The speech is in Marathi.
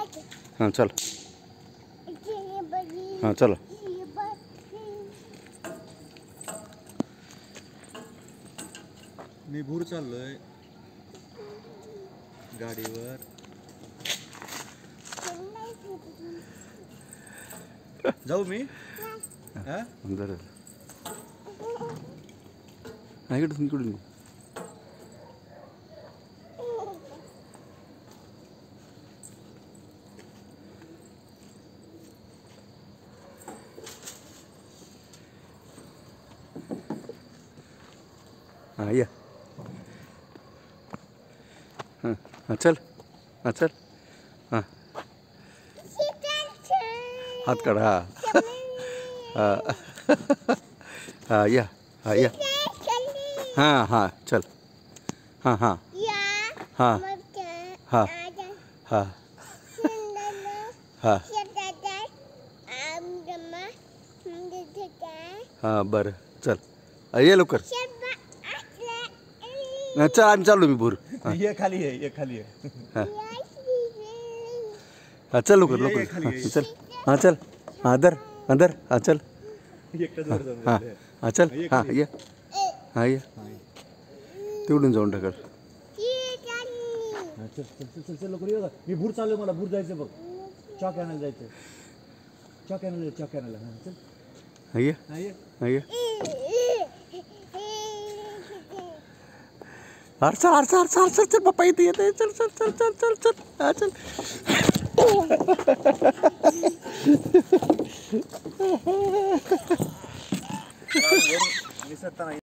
हाँ चल, हाँ चलो. मी भूर चाललोय गाडीवर. जाऊ मी? हा अंदर इकडून इकडून. हाँ या, हाँ हाँ चल, हाँ चल, हाँ हाथ काढ. हाँ हाँ हाँ या, हाँ या, हाँ हाँ चल, हाँ हाँ हाँ हाँ हाँ हाँ हाँ बरं चल. ये लवकर. चल आम्ही चाललो. मी भूर. ये खाली आहे, ये खाली आहे. हाँ चल लवकर लवकर. चल हाँ चल. हाँ अंदर अंदर. हाँ चल. हाँ हाँ चल. हाँ ये, हाँ ये तिकडून जाऊन टाकल. चल चल चल चल लवकर ये. मी भूर चाललोय. मला भूर जायचं बघ. चॉक आणायला जायचं. चॉक आणायला, चॉक आणायला. हाँ चल. हाँ ये, हाँ ये, हाँ ये. अरे चल अरे चल चल चल चल. पप्पा इथे येते. चल चल चल चल चल चल. हाँ चल. निसटता नाही.